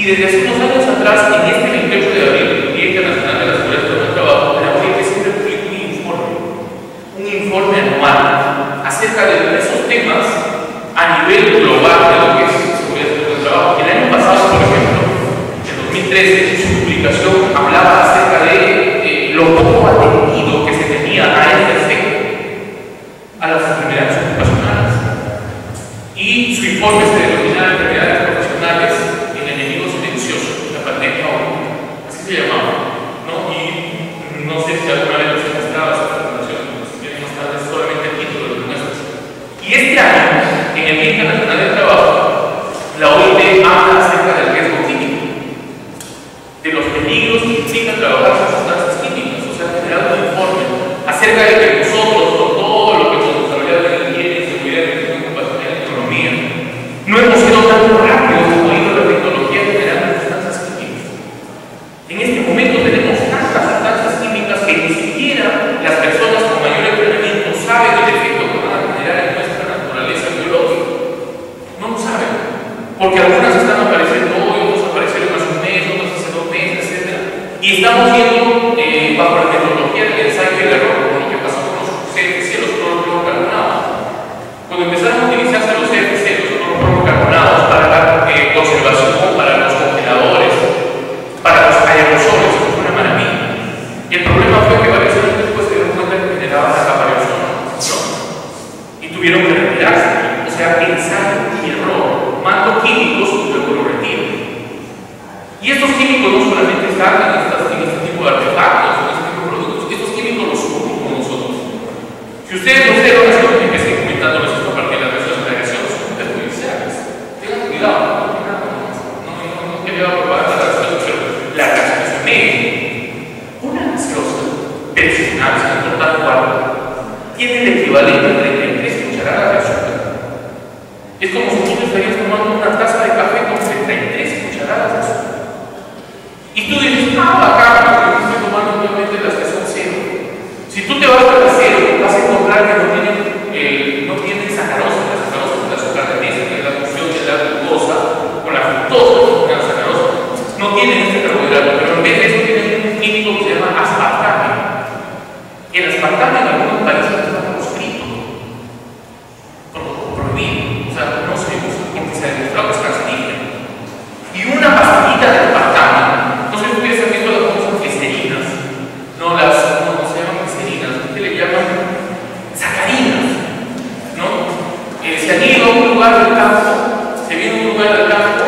Y desde hace unos años atrás, en este 28 de abril, Día Internacional de la Seguridad del Trabajo, la OIT siempre publicó un informe anual acerca de esos temas a nivel global de lo que es seguridad del trabajo. El año pasado, por ejemplo, en 2013, su publicación hablaba acerca de lo poco atendido que se tenía a este sector, a las enfermedades ocupacionales. Y su informe se denomina enfermedades profesionales, el enemigo silencioso, la pandemia hoy, así se llamaba, ¿no? Y no sé si alguna vez los mostraba esa presentación, más tarde solamente el título de muestras. Y este año, en el Día Internacional del Trabajo, la OIT habla acerca del riesgo químico, de los peligros que implica trabajar con sustancias químicas. O sea, ha generado un informe acerca de que nosotros, con todo lo que hemos desarrollado en higiene, seguridad, educación ocupacional y economía, no hemos sido tan rápidos como ha ido la tecnología generando sustancias químicas. En este momento tenemos tantas sustancias químicas que ni siquiera las personas con mayor entrenamiento saben el efecto que van a generar en nuestra naturaleza biológica. No lo saben, porque algunas están apareciendo hoy, otras aparecieron hace un mes, otras hace 2 meses, etc. Y estamos viendo bajo la tecnología del ensayo y el error, como lo que pasó con los CFC, los clorofluorocarbonados. Cuando empezaron a utilizarse los CFC, los clorofluorocarbonados, para la conservación, para los congeladores, para los aerosoles, fue una maravilla. Y el problema fue que varios años después se dieron cuenta que generaba la capa de ozono, ¿no? Y tuvieron que retirarse. O sea, ensayo y error. Mando químicos y luego lo retiro. Y estos químicos no solamente están en este tipo de artefactos, en este tipo de productos, estos químicos los consumimos nosotros. Si ustedes no se dan las cosas que estoy comentándoles esto a partir de las versiones de agresión, son perjudiciales. Tengan cuidado, no quería probar la gaseosa, pero la gaseosa media, una gaseosa personal, sin importar cuál, tiene el equivalente a 33 cucharadas de azúcar. Es como si tú te estarías tomando una taza de café con 33 cucharadas de azúcar. Y tú dices, acá, porque estoy tomando obviamente las que son cero. Si tú te vas a la cero, vas a encontrar que no tienen sacarosa. La sacarosa es el azúcar de mesa, que es la función de la glucosa, con la fructosa, la sacarosa. No tienen este carbohidrato, pero en vez de eso tienen un químico que se llama aspartame. El aspartame en algunos países está proscrito, prohibido, o sea, no se usa, porque se ha demostrado que es cancerígeno. Y una pastillita de aspartame, no sé si ustedes han visto las famosas glicerinas, no se llaman glicerinas, ¿qué le llaman? Sacarinas, ¿no? Se han ido a un lugar del campo, se viene a un lugar del campo,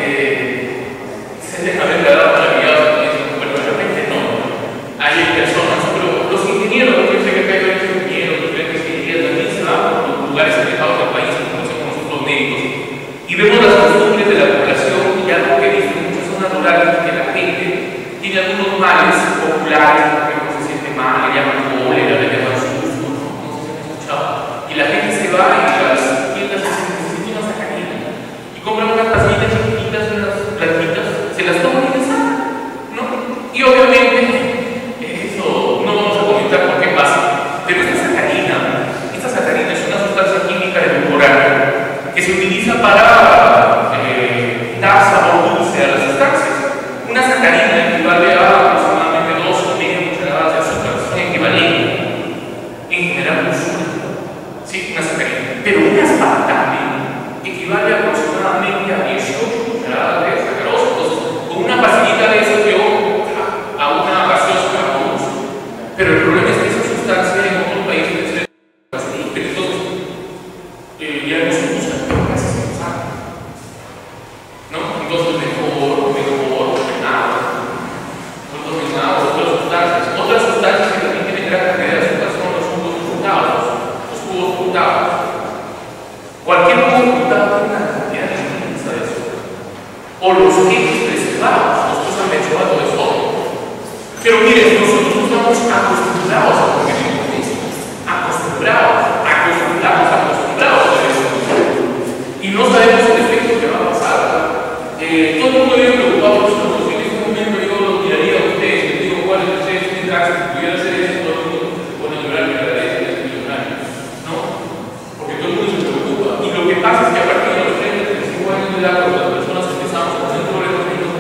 se dejan haber quedado maravillados, bueno, realmente no, hay personas, pero los ingenieros, yo sé que acá hay varios ingenieros, diferentes ingenierías, también se van por los lugares alejados del país, como conocemos nosotros médicos, y vemos las costumbres de la población y algo que dicen en muchas zonas rurales, que la gente tiene algunos males populares, porque no se siente mal, le llaman cólera, le llaman susto, no sé si han escuchado, y la gente se va y las tiendas se necesitan una sacarina y compran unas pastillas chiquititas, unas plantitas, se las toman y les sacan, ¿no? Y obviamente eso no vamos a comentar por qué pasa, pero esta sacarina es una sustancia química edulcorante que se utiliza para dar sabor dulce a las sustancias. Una sacarina equivale a aproximadamente 2,5 cucharadas de azúcar, son equivalentes en general dulzura, sí, una sacarina, pero un aspartame equivale aproximadamente a 18 cucharadas de sacarosa. Entonces, con una pastillita de eso yo a una gaseosa que la uso, pero el problema es que esa sustancia en otros países es pero entonces ya no se usa, pero casi se usa, ¿no? Entonces otras sustancias que también tienen gran cantidad de azúcar son los jugos frutados. Cualquier jugo frutado tiene una cantidad inmensa de azúcar. O los queques preservados, nosotros han mencionado eso hoy. Pero miren, nosotros estamos acostumbrados a comer esto, acostumbrados a eso. Y no sabemos el efecto que va a pasar. Todo el mundo viene preocupado por nosotros. En este momento yo lo tiraría a ustedes, les digo cuáles de ustedes tienen taxis, si pudiera hacer eso, todo el mundo se pone a llorar que agradece a este millonario, ¿no? Porque todo el mundo se preocupa. Y lo que pasa es que a partir de los 30, 35 años de edad, cuando las personas empezamos a tener problemas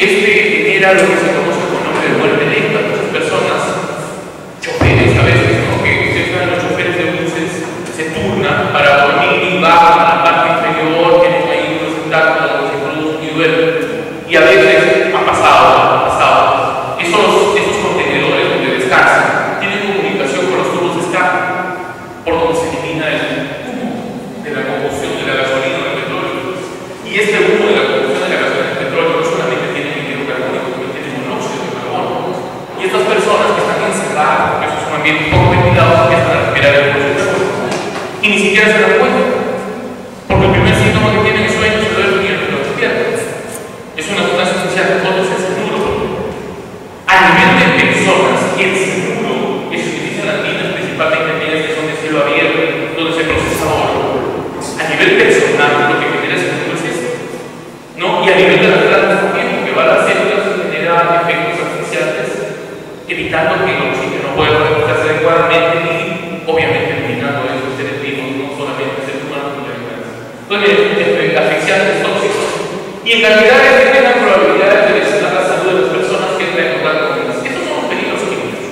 genera lo que se conoce con nombre de muerte lenta. Muchas personas, choferes a veces, ¿no? Que ustedes saben, los choferes de buses se turnan para dormir y bajan a la parte inferior, tienen ahí unos contactos donde se produce un duelo. Y a veces ha pasado. Esos contenedores donde descansan tienen comunicación con los tubos de escape, por donde se elimina el humo de la combustión de la gasolina o del petróleo. Y este humo de la combustión de la gasolina y del petróleo no solamente tiene hidrocarbónico, sino tiene monóxido de carbono. Y estas personas que están encerradas, porque eso es un ambiente poco ventilado, empiezan a respirar el monóxido de carbono. Y ni siquiera se dan cuenta, porque el primer síntoma que tienen es sueño, se duermen y el reloj despierta. Es una sustancia esencial de todos el cianuro. A nivel de personas, el cianuro que se utiliza en las minas, principalmente en minas que son de cielo abierto, donde se procesa oro, a nivel personal lo que genera cianuro es esto, ¿no? Y a nivel de las plantas también, porque va a las células y genera efectos artificiales, evitando que el oxígeno pueda comportarse adecuadamente y obviamente eliminando esos seres vivos, no solamente seres humanos, sino animales. Entonces, asfixiantes tóxicos. Y en realidad es que la probabilidad de lesionar la salud de las personas que entran en contacto con ellas. Estos son los peligros químicos.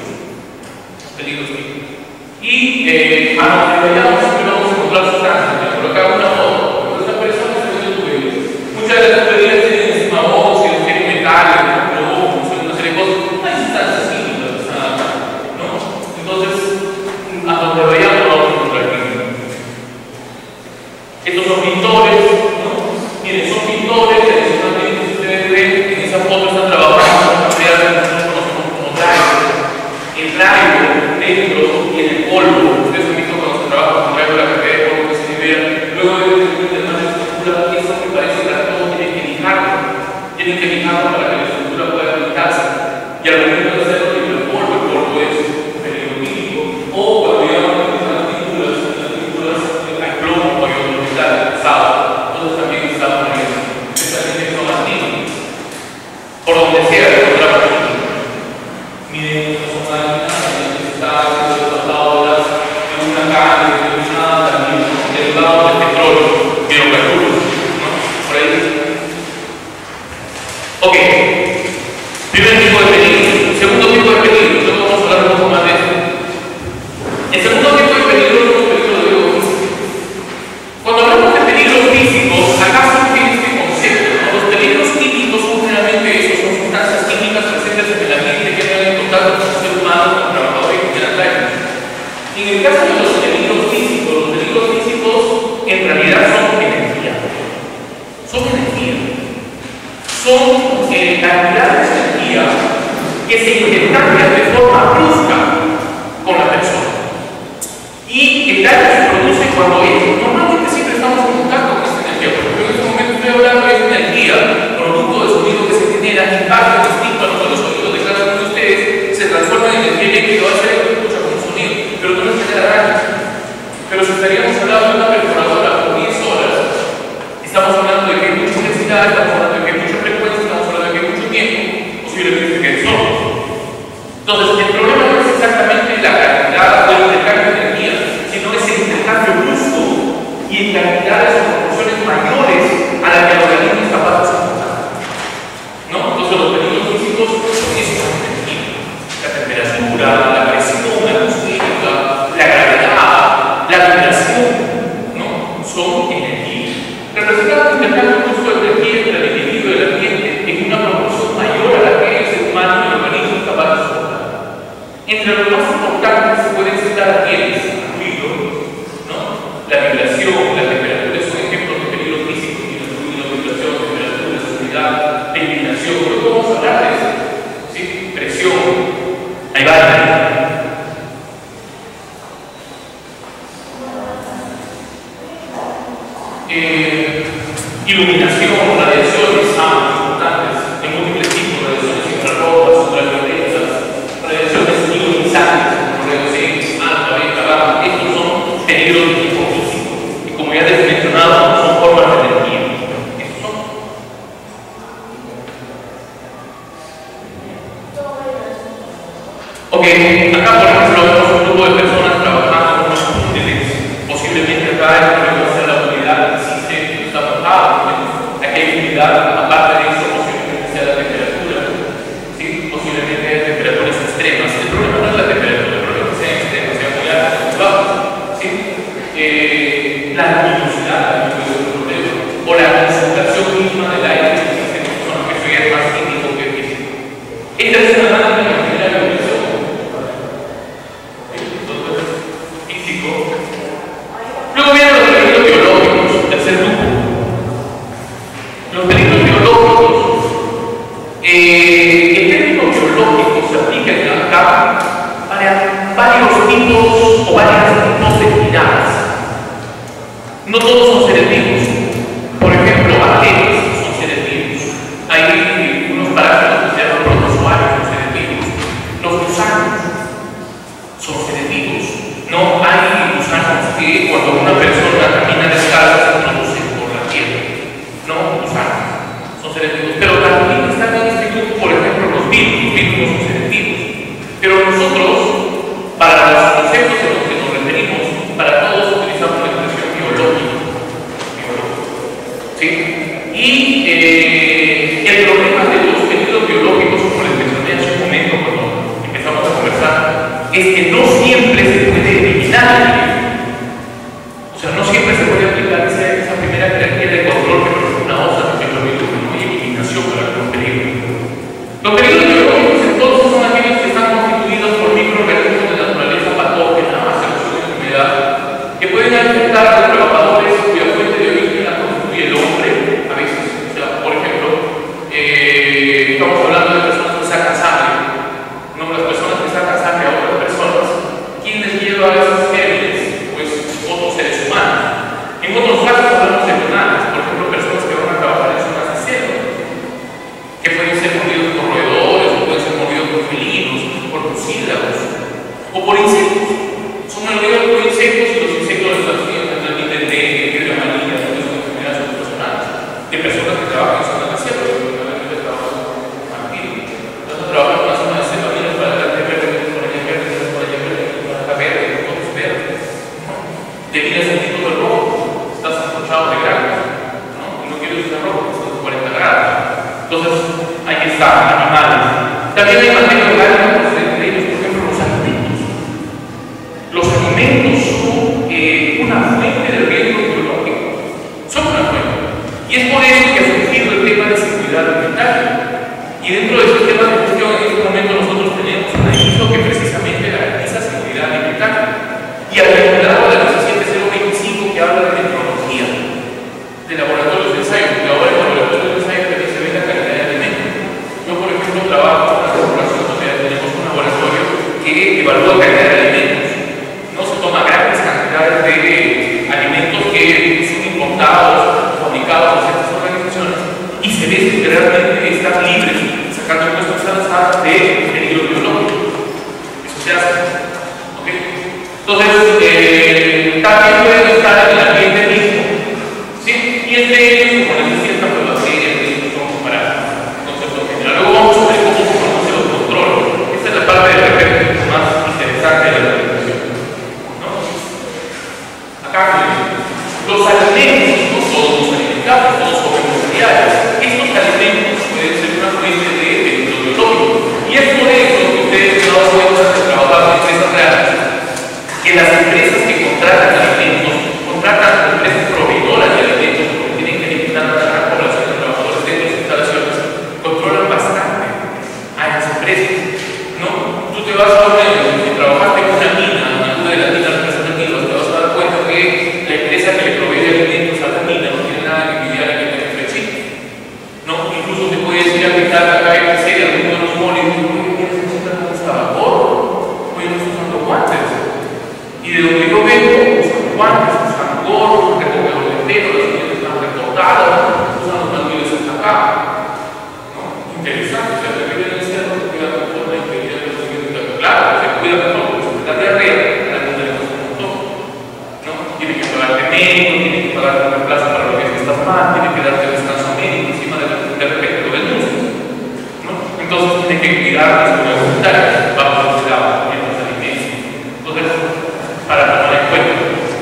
Y a donde vayamos siempre vamos a encontrar sustancias. Por acá una foto. Estas personas que yo tuve, muchas de las tuberías tienen encima óxidos, tienen metales, plomos, una serie de cosas. No hay sustancias químicas, ¿no? Entonces, a donde vayamos vamos a encontrar químicos. Estos son pintores, ¿no? Miren, son pintores que adicionalmente, si ustedes ven, en esa foto están trabajando con material que nosotros conocemos como drywall. El drywall dentro tiene el polvo. Ustedes han visto cuando se trabaja con drywall la cantidad de polvo que se libera. Luego de tener más estructura, eso me parece que todo tienen que lijarlo. Tienen que lijarlo para que la estructura pueda pintarse. Y al momento de hacerlo, el polvo es un peligro químico. O cuando llegamos a las pinturas hay plomo o hay otro metal pesado. Entonces también estamos en eso. Especialmente son las niñas. Por donde sea que encontramos aquí. Miren, son máquinas que están tratadoras de una carne determinada, también derivados del petróleo, hidrocarburos, ¿no? Por ahí. Ok. Primer tipo de peligro. Segundo tipo de peligro. Luego vamos a hablar un poco más de esto. El segundo tipo de peligro es un peligro de Dios. Cuando hablamos de peligros físicos, acá surge este concepto, ¿no? Los peligros químicos son generalmente esos, son sustancias químicas presentes en el ambiente que entran en contacto con el ser humano, con el trabajador y con el daño. En el caso de los peligros físicos en realidad son energía. Son energía. Son cantidades de energía que se intercambian de forma brusca con la persona. Y el daño se produce cuando normalmente siempre estamos en contacto con esta energía. Por ejemplo, en este momento estoy hablando de esta energía, producto del sonido que se genera, impacto distinto a los sonidos de cada uno de ustedes, se transforma en energía eléctrica, va a ser escucha con un sonido, pero no les genera daño. Pero si estaríamos hablando de una perforadora por 10 horas, estamos hablando de que hay mucha intensidad, estamos hablando de que hay mucha frecuencia, estamos hablando de que hay mucho tiempo, posiblemente que hay solos. Entonces, el problema no es exactamente la cantidad del intercambio de energía, sino es el intercambio brusco y en cantidades o proporciones mayores a la que el organismo es capaz de soportar. ¿No? Entonces, los peligros físicos son eso, la temperatura, la presión atmosférica, la gravedad, la vibración, ¿no? Son energía. Representan un intercambio brusco de energía entre el individuo y el ambiente en una proporción mayor a la que el ser humano y el organismo es capaz de soportar. Entre los más importantes se pueden citar quienes, ruido, ¿no? La vibración, la temperatura son ejemplos de peligros físicos, y el ruido, vibración, temperatura, seguridad, la iluminación. Luego vamos a hablar de eso, ¿sí? Presión, ahí va. Iluminación, radiaciones, importantes, en múltiples tipos, radiaciones infrarrojas, ultravioletas, radiaciones ionizantes, como radiaciones alfa, beta, gamma. Estos son peligros de tipo físico. Y como ya les he mencionado, son formas de energía. Estos son. Ok, acá por ejemplo vemos un grupo de personas trabajando en unos túneles. Posiblemente acá es porque la unidad existe, está montada. Aquí hay unidad, aparte de eso, posiblemente sea la temperatura. varios tipos o varios tipos de miradas. No todos son seres vivos. Por ejemplo, bacterias son seres vivos. Hay unos parásitos que se llaman protozoarios, son seres vivos. Los gusanos son seres vivos. No hay gusanos que cuando una persona camina descalza se producen por la piel. No, gusanos son seres vivos. Pero también están en este grupo, por ejemplo, los virus. Los virus no son seres vivos. Pero nosotros, para los conceptos a los que nos referimos, para todos utilizamos la expresión biológica. ¿Sí? Y el problema de los fenómenos biológicos, como les mencioné hace un momento cuando empezamos a conversar, es que no siempre se puede eliminar. O sea, no siempre se puede aplicar esa primera jerarquía de control que produce una OSA, que es lo mismo, no hay eliminación para los peligros. Los peligros biológicos entonces son aquellos que están constituidos por microorganismos de naturaleza patógena, aceleración de enfermedad, que pueden afectar a los trabajadores cuya fuente de origen la constituye el hombre, a veces. O sea, por ejemplo, estamos hablando de personas que sacan sangre, no las personas que sacan sangre a otras personas. ¿Quién les lleva a esos gérmenes? Pues otros seres humanos. En otros casos hablamos de donantes, por ejemplo, personas que van a trabajar en zonas de selva, que pueden ser mordidos por roedores, o pueden ser mordidos por felinos, por murciélagos, o por insectos. Son mordidos por insectos y los insectos les transmiten fiebre amarilla, entonces son enfermedades ocasionales de personas que trabajan en zonas de selva, que trabajan con vampiros. Entonces trabajan en una zona de selva, vienen para adelante verde, por allá verde, por allá verde, por acá verde, todo es verde. Te miras el tipo del rojo, estás ancochado de granos, ¿no? Y no quieres usar rojo, estás a 40 grados. Entonces, ahí está, animales. También hay materia orgánica procedente de ellos, por ejemplo, los alimentos. Los alimentos son una fuente de riesgo biológico. Son una fuente. Y es por eso que ha surgido el tema de seguridad alimentaria. Y dentro de esos temas de gestión, en este momento nosotros tenemos una ISO que precisamente garantiza seguridad alimentaria. Y al vinculado a la 17025 que habla de tecnología, de laboratorios de ensayo, porque ahora en laboratorios de ensayo también se ve la calidad de alimentos. Yo, por ejemplo, trabajo en una corporación donde tenemos un laboratorio que evalúa calidad de alimentos. No se toma grandes cantidades de alimentos que son importados, fabricados por ciertas organizaciones, y se ve que realmente están libres, sacando muestras avanzadas de peligro biológico. Eso se hace. ¿Okay? Entonces, también pueden estar en el ambiente mismo. ¿Sí? Y entre ellos, como les decía, están las bacterias, que son para concepto general. Luego vamos a ver cómo se conoce los controles. Esta es la parte de repente más interesante de la presentación. ¿No? Acá, los alimentos, no todos los alimentamos, todos comemos cereales. Estos alimentos pueden ser una fuente de peligro biológico. Y es por eso que ustedes se dan cuenta de trabajar en empresas reales, que las empresas que contratan alimentos, contratan empresas proveedoras de alimentos, porque tienen que eliminar a la gran población de trabajadores de sus instalaciones, controlan bastante a las empresas. ¿No? Tú te vas a ver, si trabajaste en una mina, en alguna de las minas representativas, te vas a dar cuenta que la empresa que le provee alimentos a la mina no tiene nada que envidiar a que te ofrece. ¿No? Incluso te puede decir a que tal acá en la serie, alguno de los moles, necesitan un vapor, hoy no estoy usando guantes. Y de donde yo vengo, usan guantes, usan gorros, recogedor de pelo, las uñas están recortadas, usan los mandillos hasta acá. ¿No? Interesante, o sea, que viven en el cerro, se cuida mejor la integridad de los alimentos. Claro, se cuida mejor, porque si te da diarrea, a la gente le cuesta un montón. ¿No? Tiene que pagarte médico, tiene que pagarte una plaza para lo que estás mal, tiene que darte descanso médico encima de repente del músculo. ¿No? Entonces tiene que cuidar las cosas sanitarias, vamos a cuidar en los alimentos. Entonces, para tomar en cuenta.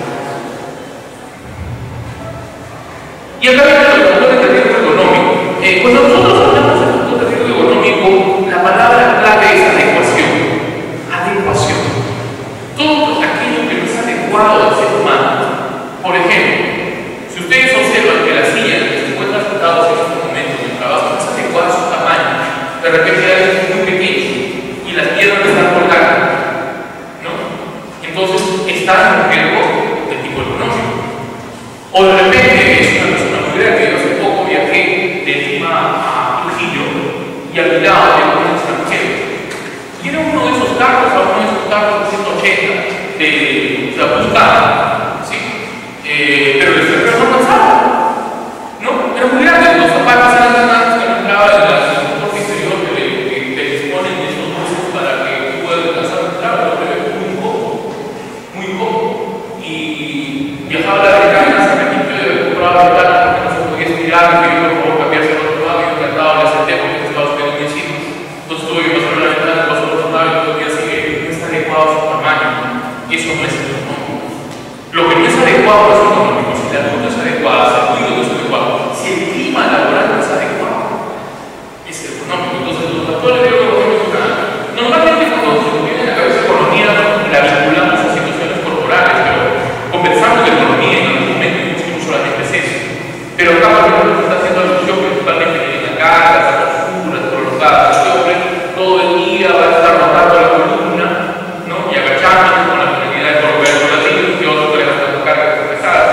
Y acá viene el factor de riesgo económico. Cuando nosotros hablamos de factor de riesgo económico, la palabra clave es adecuación. Adecuación. Todo aquello que no es adecuado al ser humano. Por ejemplo, si ustedes observan que la silla en la que se encuentran sentados en este momento en el trabajo no es adecuada a su tamaño, de repente es muy pequeño y las piernas están colgando. ¿No? Entonces, está en un riesgo de tipo económico. O de repente es una persona muy grande. Yo hace poco viajé de Lima a Trujillo y al mi lado había un extranjero. Y era uno de esos carros, a uno de esos carro de 180 de la Buscana, ¿sí? Pero el extranjero no alcanzaba, ¿no? Era muy grande, los zapatos eran tan grandes que no entraba en el transporte exterior que disponen de estos buses para que tú puedas alcanzar a entrar, lo que es muy cómodo, muy cómodo. Y viajaba a la americana, se me quitó y compraba la ventana porque no se podía estirar, me pidió por favor cambiarse al otro lado y yo encantado le acepté porque estaba hospedando encima. Entonces tuve que pasar la ventana, pasó al otro lado y todavía sigue, no está adecuado a su tamaño. Y eso no es económico. Lo que no es adecuado es económico. Si la ruta es adecuada, si el cuidado no es adecuado, si el clima laboral no es adecuado, es económico. Entonces los factores de económico normalmente cuando se nos viene a la cabeza economía la vinculamos a situaciones corporales, pero conversamos de economía en algún momento y no solamente es eso. Pero acá lo que está haciendo alusión principalmente en la carga, las posturas prolongadas. Este hombre todo el día va a estar rotando la columna, ¿no? Y agachándose con la finalidad de volver con las hijas y otros que le van a cargas pesadas.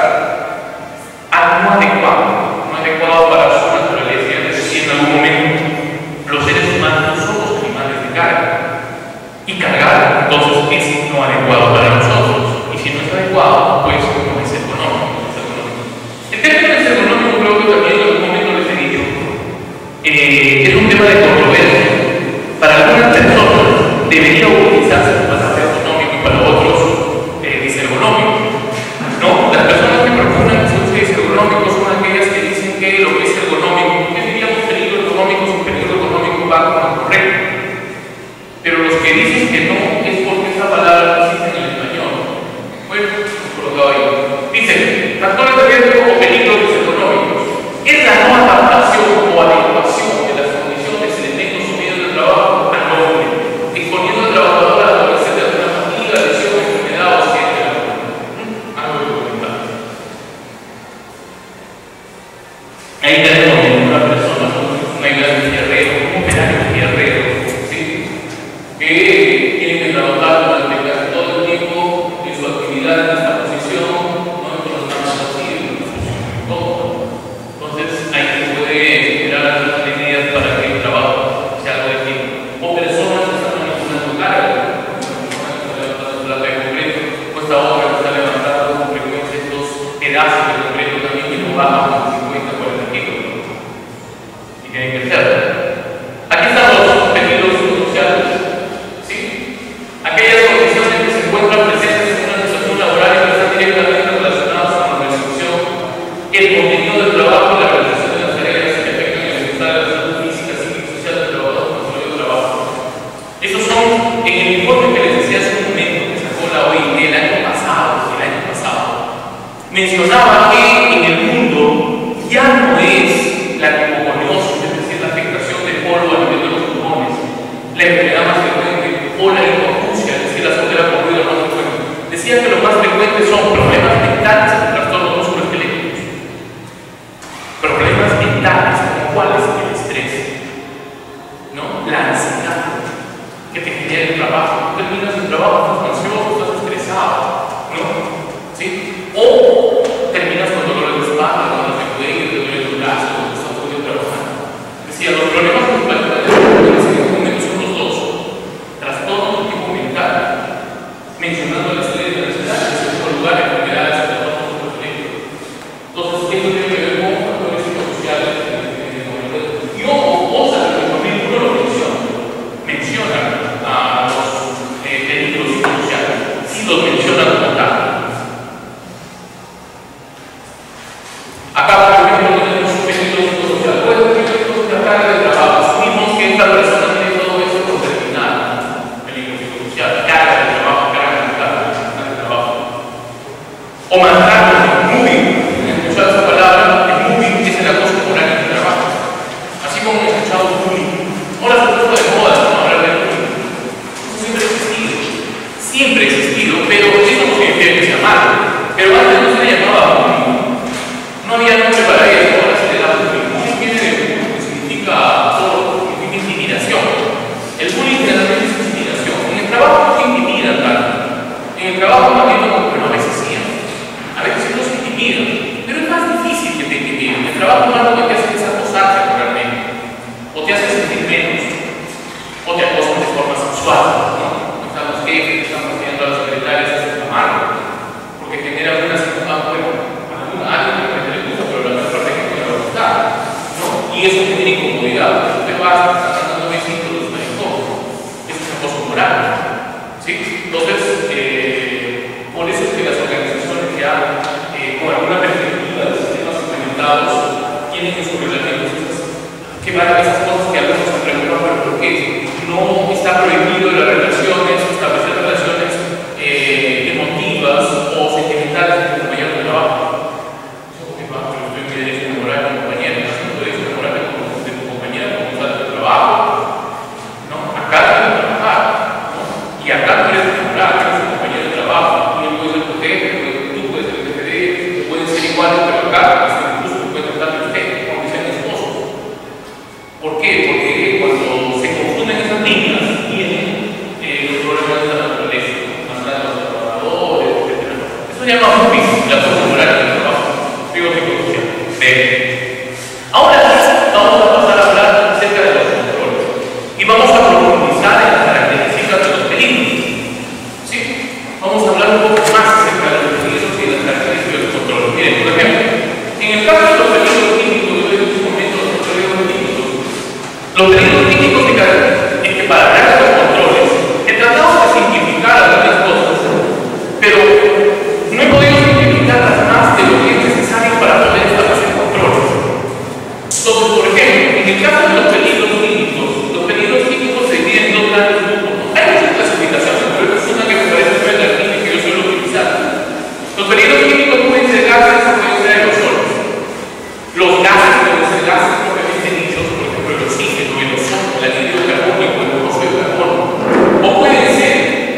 No adecuado para su naturaleza. Es decir, en algún momento los seres humanos no somos animales de carga. Y cargar, entonces, es no adecuado para nosotros. Y si no es adecuado, pues no es económico. El término es económico, creo que también en algún momento les he dicho. Es un tema de controversia. Para algunas personas debería utilizarse el pasaje económico y para otros dice ergonómico. ¿No? Las personas que proponen que se use ergonómico son aquellas que dicen que lo que es ergonómico, ¿qué diríamos peligro económico si peligro económico va con lo correcto? Pero los que dicen que no es porque esa palabra no existe en el español. Bueno, colocado ahí. Dice, factores de riesgo o peligros económicos. Es la no adaptación o adecuación de las condiciones, elementos o medios de trabajo al hombre, exponiendo al trabajador a padecer de alguna fatiga, lesión, enfermedad o accidente laboral. Algo de comentar. Ahí tenemos una persona, un ayudante de fierrero, un operario de fierrero, ¿sí? Que tiene que trabajar durante casi todo el tiempo de su actividad en esta posición, no con las manos así, todo. Entonces, ahí se puede generar algunas medidas para que el trabajo sea algo de tiempo. O personas que están manipulando carga, una persona que está levantando plata de concreto, o esta otra que está levantando con frecuencia estos pedazos de concreto también que no bajan 50, 40 kilos. Y tienen que hacerlo. Aquí están los peligros sociales. ¿Sí? Aquellas condiciones que se encuentran presentes en una situación laboral y que están directamente relacionadas con la restricción, el contenido del trabajo y la realización de las tareas que afectan el bienestar de la salud física, psíquica y social del trabajador con su medio de trabajo. Esos son en el informe que les decía hace un momento que sacó la OIT el año pasado, mencionaba que en el mundo ya no es la hipoconiosis, es decir, la afectación de polvo a nivel de los pulmones, la enfermedad más frecuente, o la hipoacusia, es decir, la sordera por ruido más frecuente. Decía que lo más frecuente son problemas mentales y trastornos musculoesqueléticos. Problemas mentales, como cuáles, el estrés, ¿no? La ansiedad que te genera el trabajo. Tú terminas el trabajo, estás ansioso, estás estresado, ¿no? ¿Sí? O terminas con dolores de espalda, dolores de cuello, dolores de brazo, cuando estás todo trabajando. Decía, los problemas principales en este momento son los dos: trastornos de tipo mental, mencionando la serie de necesidades, en segundo lugar, enfermedades, trastornos musculoesqueléticos. Entonces, esto tiene que ver con factores psicosociales y cosas que el capítulo no lo menciona a los peligros psicosociales, sí los menciona como tal. Acá, por ejemplo, tenemos un peligro psicosocial. Pues el peligro de la carga de trabajo, asumimos que esta persona tiene todo eso por terminar. Peligro psicosocial, carga de trabajo, carga de trabajo. O maltrato, moving, escuchar esa palabra, el moving es el acoso moral en el trabajo. Así como hemos escuchado bullying. Ahora se puso de moda, ¿no? Hablar de bullying. Eso siempre ha existido, pero eso no significa que sea malo. Pero antes no se le llamaba bullying. No había nombre para eso, ahora se le da bullying. Bullying viene de bullying, que significa todo, significa intimidación. El bullying generalmente es intimidación. En el trabajo no se intimidan tanto. En el trabajo más bien como que no, a veces sí. A veces no se intimidan. Pero es más difícil que te intimiden. En el trabajo más lo que te hace es acosarte realmente. O te hace sentir menos. O te acosan de forma sexual, ¿no? Están los jefes, casa, están dando besitos, los maricones. Eso es acoso moral. ¿Sí? Entonces, por eso es que las organizaciones ya, con alguna perspectiva de sistemas implementados, tienen en sus reglamentos que van a esas cosas que algunos se preguntan, pero ¿por qué? No está prohibido las relaciones, establecer relaciones emotivas o sentimentales entre compañeros de trabajo. Yo estoy en mi derecho de enamorar a mi compañera, no estoy derecho de enamorar de tu compañera como sale de trabajo. ¿No? Acá tienes que trabajar, ¿no? Y acá tú eres enamorar, eres un compañero de trabajo, y él puede ser tu jefe, tú puedes ser el jefe de él, pueden ser iguales, pero acá incluso te puede tratar de usted, aunque sea mi esposo. ¿Por qué? Porque cuando se confunden esas líneas, tienen los problemas de la naturaleza, matar a los trabajadores, etc. Eso se llama bullying, la cosa moral del trabajo. Digo psicología. Ahora vamos a pasar a hablar acerca de los controles. Y vamos a profundizar en las características de los peligros. ¿Sí? Vamos a hablar un poco más acerca de los peligros y de las características de los controles. Miren, por ejemplo, en el caso de los peligros químicos, yo les un momento los peligros químicos. Los peligros químicos es que para hablar de los controles he tratado de simplificar algunas cosas, pero no he podido simplificarlas más de lo que es necesario para poder establecer controles. Entonces, por ejemplo, en el caso de los peligros químicos se dividen en dos grandes grupos. Hay muchas clasificaciones, pero esta es una que me parece muy atractiva y que yo suelo utilizar. Los peligros químicos pueden ser gases o pueden ser aerosoles. Los gases pueden ser gases propiamente dichos, por ejemplo, el oxígeno, el ozono, el anhídrido carbónico, el monóxido de carbono. O pueden ser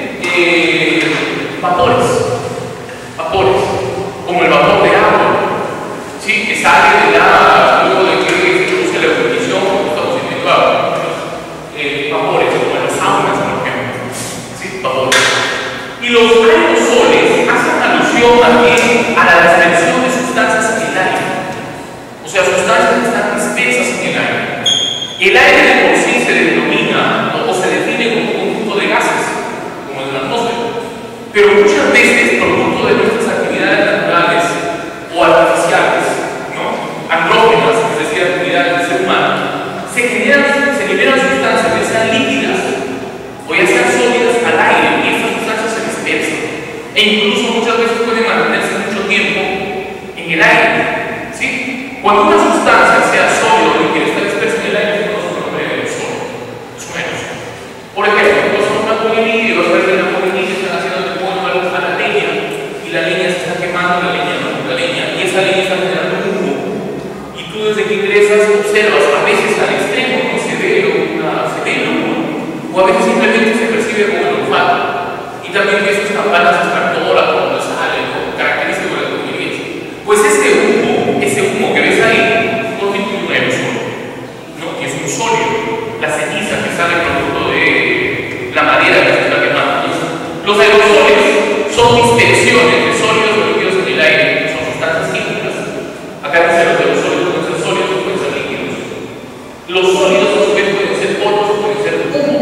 vapores, como el vapor de agua, ¿sí? Que sale de luego de que se produce la ebullición, como estamos diciendo agua. Vapores, como en las saunas, por ejemplo. ¿Sí? Vapores. Y los aerosoles hacen alusión también a la dispersión de sustancias en el aire. O sea, sustancias que están dispersas en el aire. El aire de por sí se denomina o se define como un conjunto de gases, como en la atmósfera. Pero muchas veces, producto de nuestras actividades naturales o artificiales, ¿no? Andrógenas, es decir, actividades del ser humano, se liberan sustancias que sean líquidas o ya sean sólidas al aire, y esas sustancias se dispersan. E incluso muchas veces pueden mantenerse mucho tiempo en el aire. ¿Sí? Cuando una sustancia sea sólida o líquida está dispersa en el aire, se conoce como aerosol. Es un aerosol. Por ejemplo, cuando una polinilla, vas a ver que la polinilla están haciendo de polvo a la leña y la leña se está quemando, la leña, y esa leña está generando humo. Y tú desde que ingresas observas a veces al extremo, ¿no? Se ve el humo, o a veces simplemente se percibe como el olfato. Y también ves sus campanas extractoras cuando salen, ¿no? Característico de la polinilla. Pues ese humo que ves ahí constituye un aerosol, ¿no? Que es un sólido, la ceniza que sale producto de la madera que se está quemando. Los aerosoles son dispersiones de sólidos o líquidos en el aire, son sustancias químicas. Acá dice los aerosoles pueden ser sólidos o pueden ser líquidos. Los sólidos a su vez pueden ser polvos o pueden ser humos.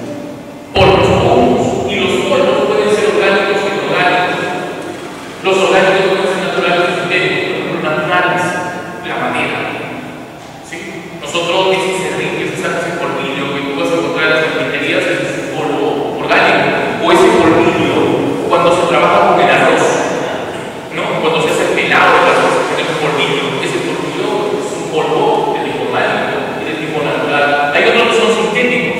Polvos o humos. Y los polvos pueden ser orgánicos o inorgánicos. Los orgánicos pueden ser naturales o sintéticos, naturales, la madera. ¿Sí? Nosotros dicen que se saca ese polvillo que tú puedes encontrar en las carpinterías, es polvo orgánico, o ese polvillo cuando se trabaja con el arroz, ¿no? Cuando se hace el pelado de las cosas con el polvillo, ese polvillo es un polvo de tipo orgánico y de tipo natural. Hay otros que son sintéticos,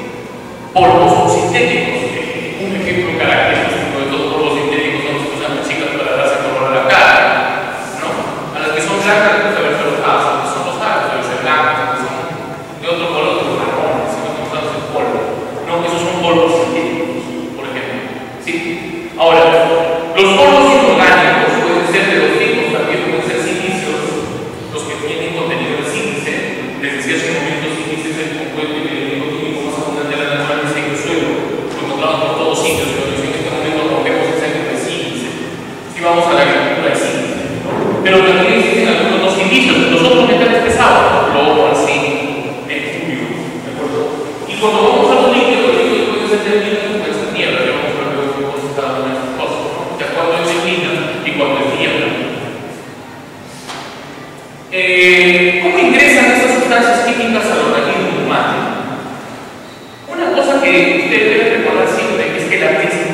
polvos sintéticos. Un ejemplo característico de estos polvos sintéticos son los que usan las chicas para darse color a la cara, ¿no? A las que son blancas les gusta verse rosadas, a las que son rosadas les gusta verse blancas, a las que son de otro color, de los marrones, sino que usamos el polvo. No, esos son polvos sintéticos, por ejemplo. ¿Sí? Ahora, los polvos inorgánicos pueden ser de dos tipos, también pueden ser silicios, los que tienen contenido de sílice. Les decía hace un momento, sílice es el compuesto químico más abundante de la naturaleza y el suelo. Lo encontramos por todos sitios, pero en este momento rompemos el centro de sílice. Si vamos a la agricultura de sílice. Pero también existen algunos no silicios, los otros metales pesados, plomo, arsénico, mercurio, ¿de acuerdo? Y cuando vamos a los líquidos pueden ser terminos, pueden ser niebla, ya vamos a ver luego cómo se cada una de estas cosas, ¿no? Ya cuando es neblina y cuando es niebla. ¿Cómo ingresan estas sustancias químicas al organismo humano?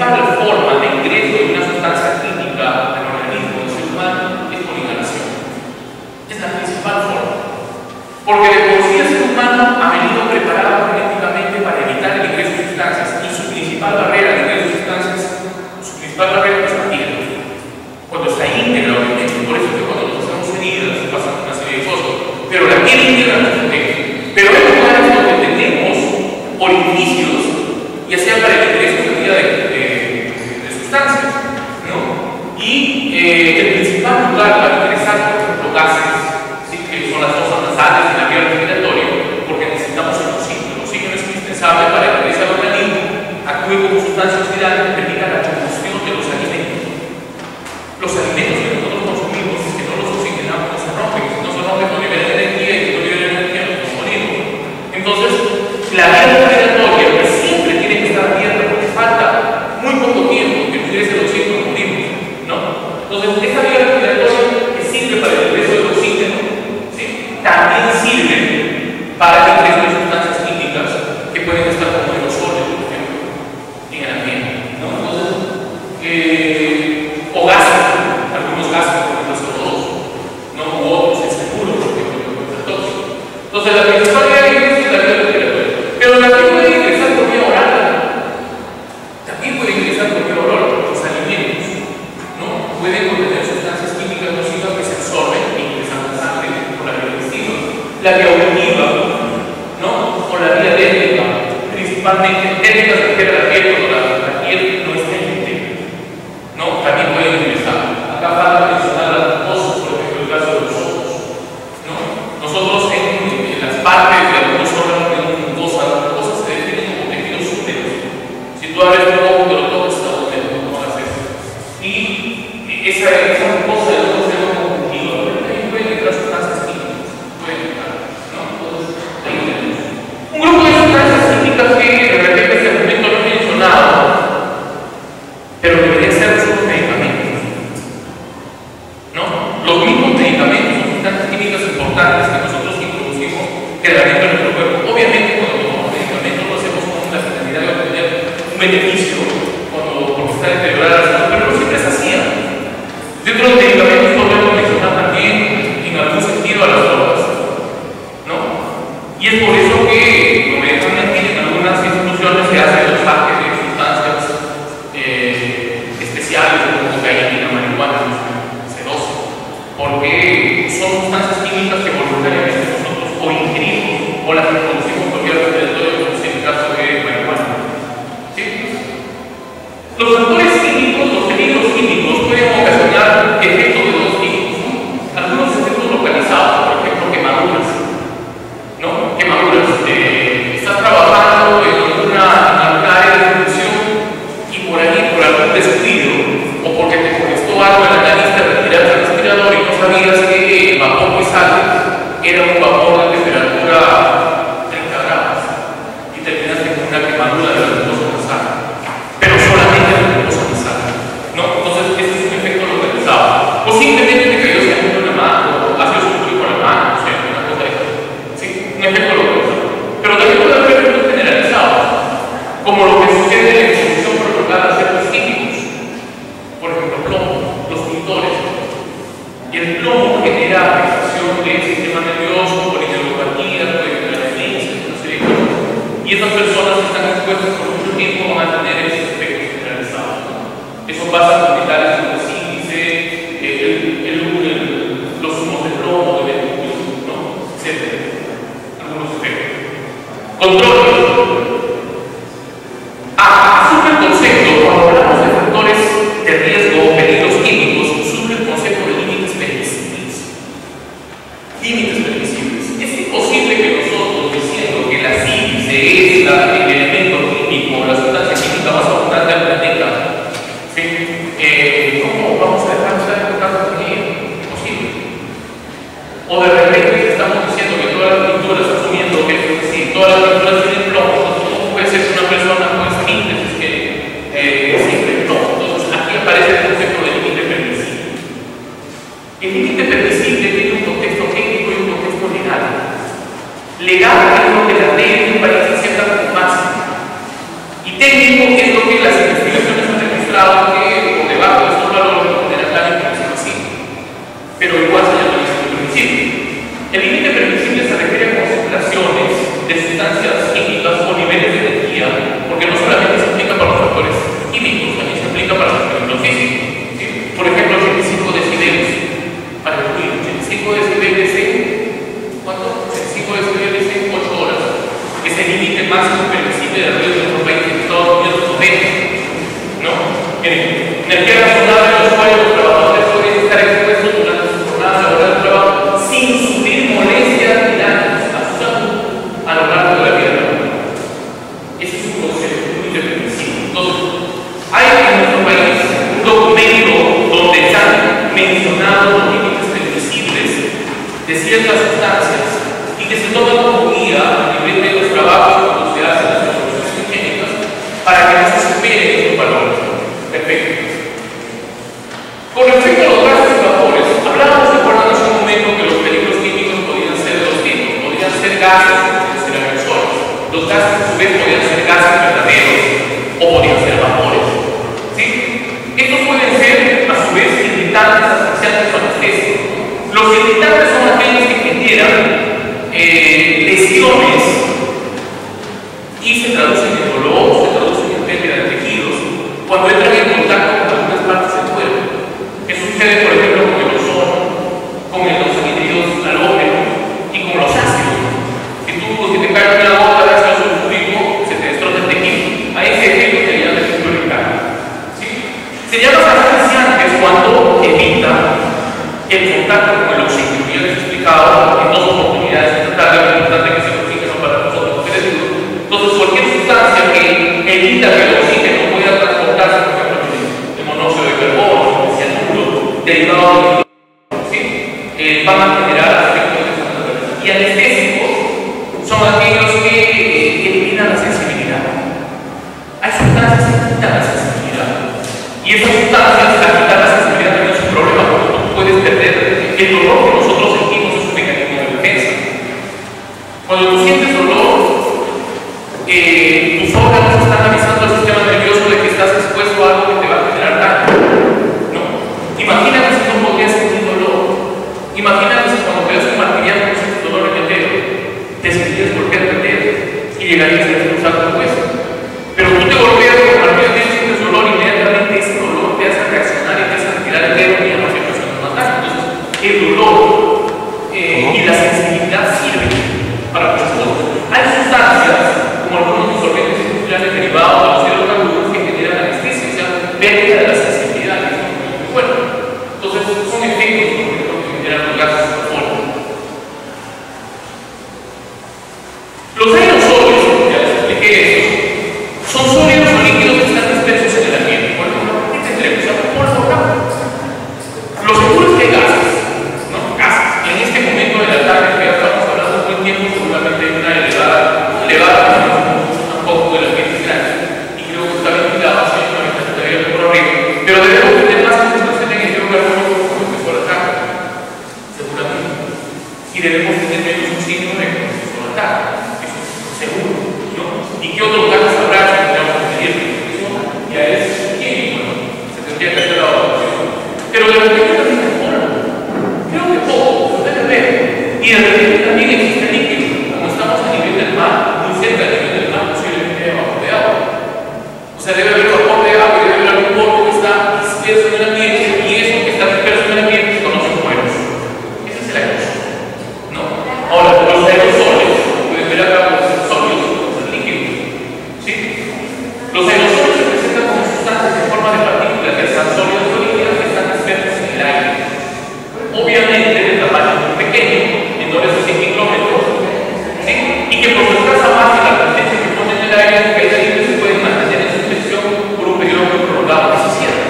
principal forma de ingreso de una sustancia química al organismo del ser humano es por inhalación. Es la principal forma. Porque de por sí el ser humano ha venido preparado genéticamente para evitar el ingreso de sustancias, y su principal barrera de ingreso de sustancias, su principal barrera es la piel. Cuando está íntegra, obviamente, por eso es que cuando nos hacemos heridas pasan una serie de cosas, pero la piel íntegra nos protege. Pero hay lugares donde tenemos orificios, ya sea para el ingreso de sustancias, ¿no? Y el principal lugar para ingresar, por ejemplo, gases, ¿sí? Que son las fosas nasales y la vía respiratoria, porque necesitamos el oxígeno. El oxígeno es indispensable para que el ingreso al organismo actúe como sustancia oxidante y permita la combustión de los alimentos. Los alimentos que nosotros consumimos, si no los oxigenamos, no se rompen. Si no se rompen, no liberan energía, y si no liberan energía, nos morimos. Entonces, la vía respiratoria, que siempre tiene que estar abierta porque falta muy poco tiempo que ingrese el oxígeno, morimos, ¿no? Entonces, esta vía respiratoria que sirve para el ingreso del oxígeno, ¿sí? También sirve para el ingreso de sustancias químicas que pueden estar como aerosoles, por ejemplo, en el ambiente, ¿no? Entonces, o gases, algunos gases, por ejemplo, CO2, ¿no? U otros, el seguro, por ejemplo, el tóxico. Entonces, la principal vía de ingreso es la vía respiratoria. Pero también puede ingresar por vía oral. También puede ingresar por vía oral. Los alimentos, ¿no? Pueden contener sustancias químicas nocivas que se absorben e ingresan a la sangre por la vía digestiva. La vía auditiva, ¿no? O la vía térmica. Principalmente térmica se refiere a la piel cuando la piel no está íntegra, ¿no? También pueden ingresar. Acá falta mencionar las mucosas, por ejemplo, el caso de los ojos, ¿no? Nosotros en las partes de algunos órganos tenemos mucosas se definen como tejidos húmedos. Si tú abres un ojo que lo tocas, está húmedo, no haces eso. Y esa mucosa de los ojos se llama conjuntiva, pero también pueden entrar sustancias químicas, pueden entrar, ¿no? Entonces, ahí tenemos un grupo de sustancias químicas que de repente este momento no he mencionado, pero deberían ser los medicamentos, ¿no? Los mismos medicamentos son sustancias químicas importantes que nosotros introducimos generalmente en nuestro cuerpo. Obviamente, cuando tomamos medicamentos lo hacemos con la finalidad de obtener un beneficio porque está deteriorada la salud, pero no siempre es así. Dentro de los medicamentos podemos mencionar también en algún sentido a las drogas, ¿no? Y es por eso que normalmente en algunas instituciones se hacen los saques de sustancias especiales como cocaína, marihuana, C12, porque son sustancias químicas que voluntariamente nosotros o ingerimos o las introducimos por vía respiratoria, como es el caso de marihuana. ¿Sí? Los factores químicos, los peligros químicos pueden ocasionar efectos de dos tipos, ¿no? Algunos efectos localizados, por ejemplo, quemaduras, ¿no? Quemaduras. Estás trabajando en alguna área de función y por ahí, por algún descuido o porque te molestó algo en la nariz, te retiraste el respirador y no sabías que el vapor que sale era un vapor de temperatura 30 grados y terminaste con una quemadura de la mucosa nasal, pero solamente la mucosa nasal, ¿no? Entonces, este es un efecto localizado. O simplemente te cayó sangre en la mano, o haces un truco con la mano, o sea, una cosa de eso. Sí, un efecto localizado. Pero también puede haber efectos generalizados, como lo que sucede en la exposición prolongada a ciertos químicos. Por ejemplo, plomo, los pintores. Y el plomo genera afectación del sistema nervioso, polineuropatía, puede generar demencia, una serie de cosas. Y estas personas que están expuestas por mucho tiempo van a tener esos efectos generalizados. Eso pasa con metales como el sílice, los humos de plomo, de mercurio, ¿no? Etc. Algunos efectos. Control. Surge el concepto, cuando hablamos de factores de riesgo o peligros químicos, surge el concepto de límites permisibles. Límites permisibles. Es imposible que nosotros, diciendo que la sílice es el elemento químico, la sustancia química más abundante del planeta, ¿sí? ¿Cómo vamos a dejar de estar en contacto con ella? Imposible. O de repente estamos diciendo que todas las pinturas, asumiendo que sí, todas las pinturas tienen plomo, ¿cómo puede ser que una persona con síntesis que siempre plomo? Entonces aquí aparece el concepto de límite permisible. El límite permisible tiene un contexto técnico y un contexto legal. Legal es lo que la ley de un país acepta como máximo. ese límite máximo permisible de ruido en nuestro país en Estados Unidos es 90, ¿no? Miren, energía razonable de los usuarios, los trabajadores pueden estar expuestos durante su jornada laboral de trabajo sin sufrir molestias ni daños a su salud a lo largo de la vida laboral. Ese es un concepto muy permisible. Entonces, hay en nuestro país un documento donde están mencionados los límites permisibles de ciertas sustancias y que se toman como guía a nivel de los trabajos cuando se hacen las evaluaciones higiénicas para que no se superen estos valores. Perfecto. Con respecto a los gases y vapores, hablábamos, recuerdan hace un momento que los peligros químicos podían ser de dos tipos, podían ser gases o podían ser aerosoles. Los gases a su vez podían ser gases verdaderos o podían ser vapores. ¿Sí? Estos pueden ser a su vez irritantes, asfixiantes o anestésicos. Los irritantes son aquellos que generan lesiones y se traducen en dolor, se traducen en pérdida de tejidos cuando entran en contacto con algunas partes del cuerpo. Eso sucede, por ejemplo, con el ozono, con los anhídridos halógenos y con los ácidos. Si te cae una gota de ácido sulfúrico, se te destroza el tejido. A ese efecto se llama efecto irritante. ¿Sí? Se llama asfixiantes cuando evita el contacto con el oxígeno. Ya les he explicado en dos oportunidades de tratar de lo importante que es el oxígeno para nosotros. Entonces, cualquier sustancia que evita que el oxígeno pueda transportarse, por ejemplo, el monóxido de carbono, el cianuro, derivado de ¿sí? Van a generar efectos desagradables. Y anestésicos son aquellos que eliminan la sensibilidad. Hay sustancias que quitan la sensibilidad. Y esas sustancias, al quitar la sensibilidad, también es un problema porque tú puedes perder el dolor que nosotros sentimos, es un mecanismo de defensa. Cuando tú sientes dolor, tus órganos están avisando al sistema nervioso de que estás expuesto a algo que te va a generar daño. ¿No? Imagínate si no podrías sentir dolor. Imagínate si cuando te das un martillazo no sientes dolor en el dedo, te sentirías golpear el dedo y llegarías a expulsar tu hueso. Pero tú te golpeas con el martillo y sientes dolor, inmediatamente ese dolor te hace reaccionar y te hace retirar el dedo y ya no se ocasiona más daño. Entonces, el dolor y la sensibilidad sirven para muchas cosas. Hay sustancias como algunos disolventes industriales derivados de los hidrocarburos que generan anestesia, o sea, pérdida de la sensibilidad. Bueno, entonces son efectos que generan los gases de vapor. Los aerosoles, ya les expliqué esto, son sólidos o líquidos que están dispersos en el ambiente. Por ejemplo, ¿qué tendremos? Polvo blanco. Lo seguro es que hay gases, ¿no? Gases. En este momento de la tarde que ya estamos hablando todo el tiempo, seguramente hay una elevada un poco del ambiente grande. Y creo que está ventilado, así una ventana por arriba. Pero debemos tener más concentración en el hidrocarburos como empezó la tarde. Seguramente. Y debemos tener menos oxígeno en el empezó la tarde. Eso es seguro, ¿no? ¿Y qué otros gases habrá que tendríamos que medir? Eso ya es químico, ¿no? Se tendría que hacer la evaluación. Pero de repente también es polvo. Creo que poco, debe ver. Y de repente también existe líquido. Como estamos a nivel del mar, muy cerca del nivel del mar, posiblemente hay vapor de agua. O sea, debe haber vapor de agua y debe haber algún polvo que está disperso en el ambiente, y eso que está disperso en el ambiente se conoce como aerosol. Ese es el aerosol, ¿no? Ahora, los aerosoles, pueden ver acá los sólidos, los líquidos, ¿sí? Los aerosoles se presentan como sustancias en forma de partículas que están sólidas o líquidas que están dispersas en el aire. Obviamente, de tamaño muy pequeño, menores de 100 kilómetros, ¿sí? Y que por su escasa masa y la resistencia que ponen en el aire en caída libre se pueden mantener en suspensión por un periodo muy prolongado que se cierra.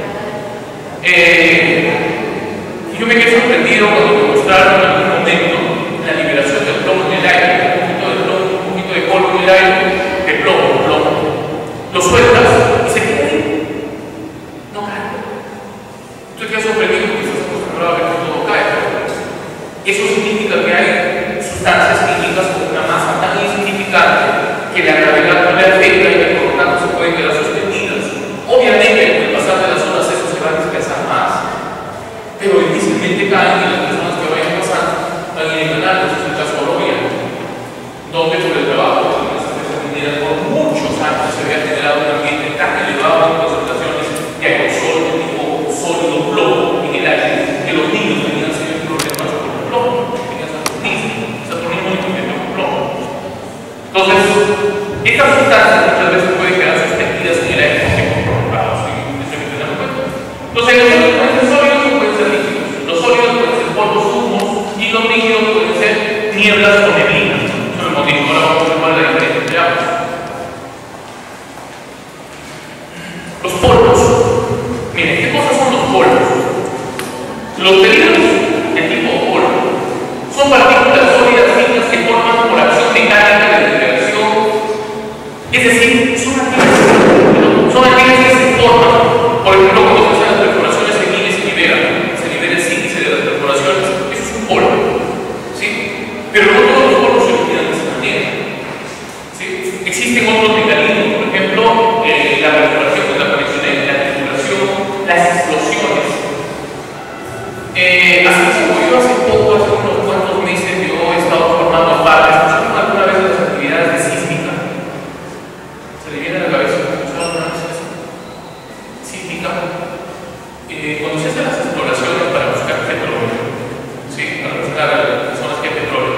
Yo me quedé sorprendido cuando me mostraron en algún momento la liberación del plomo en el aire, un poquito de plomo, un poquito de polvo en el aire, de plomo. Lo sueltas y se queda ahí. No cae. Yo quedé sorprendido porque estás acostumbrado a ver que todo cae. Eso significa que hay sustancias químicas con una masa tan insignificante que la gravedad no le afecta y que por lo tanto se pueden quedar suspendidas. Obviamente, con el pasar de las horas eso se va a dispersar más, pero difícilmente caen y las personas que vayan pasando van a ir ganando. Ese es el caso de Oroya, donde por el trabajo de las empresas mineras por muchos años se había generado un ambiente tan elevado en concentraciones de aerosol de tipo sólido plomo en el aire que los niños tenían serios problemas por el plomo, tenían saturnismo y por el plomo. Entonces, estas sustancias muchas veces pueden quedar suspendidas en el aire. Los elementos pueden ser sólidos o pueden ser líquidos. Los sólidos pueden ser polvos, humos, y los líquidos pueden ser nieblas o neblinas. Eso es el motivo. Ahora vamos a ver cuál es la diferencia entre ambos. Los polvos. Miren, ¿qué cosas son los polvos? Los peligros de tipo polvo son partículas sólidas finas que forman por acción mecánica de interacción. Es decir, son materiales que se forman. Por ejemplo, cuando se hacen las perforaciones en miles se libera el sílice de las perforaciones. Eso es un polvo, ¿sí? Pero no todos los polvos se eliminan de esa manera, ¿sí? Existen otros mecanismos, por ejemplo, la perforación que la mencioné, la trituración, las explosiones. Así como yo hace unos cuantos meses, yo he estado formando parte, ¿escucharon alguna vez de las actividades de sísmica? ¿Se le viene a la cabeza? ¿Escucharon alguna vez eso? Sísmica. Cuando se hacen las exploraciones para buscar petróleo, ¿sí? Para buscar zonas que hay petróleo,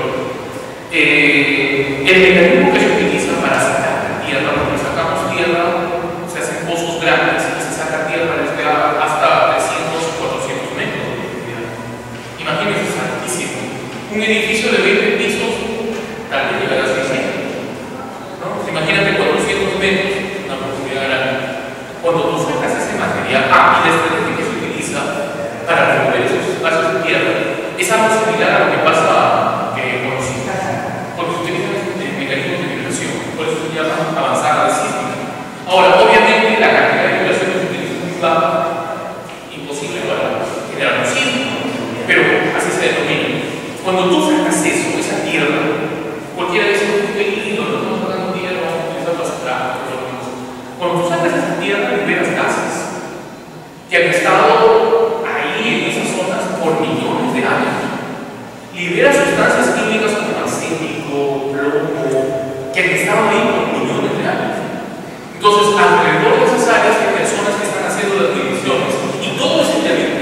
el mecanismo que se utiliza para sacar tierra, porque sacamos tierra, se hacen pozos grandes y se saca tierra desde hasta 300 o 400 metros. Imagínense, es altísimo. Un edificio de 20 pisos tal vez llegará a 600, ¿no? Imagínate 400 metros, una profundidad grande. Cuando tú sacas ese material, y la estrategia que se utiliza para remover esos espacios de tierra es algo similar a lo que pasa cuando se instala, porque se utilizan mecanismos de vibración, por eso se llama avanzada de sísmica. Ahora, obviamente, la cantidad de vibración que se utiliza es muy baja, imposible para generar un sismo, pero así se denomina. Cuando tú sacas eso, esa tierra, cualquiera dice, qué lindo, no estamos sacando tierra, vamos a utilizar para sacar. Cuando tú sacas esa tierra, liberas gases que han estado ahí en esas zonas por millones de años. Libera sustancias químicas como arsénico, plomo, que han estado ahí por millones de años. Entonces, alrededor de esas áreas hay personas que están haciendo las mediciones y todo esa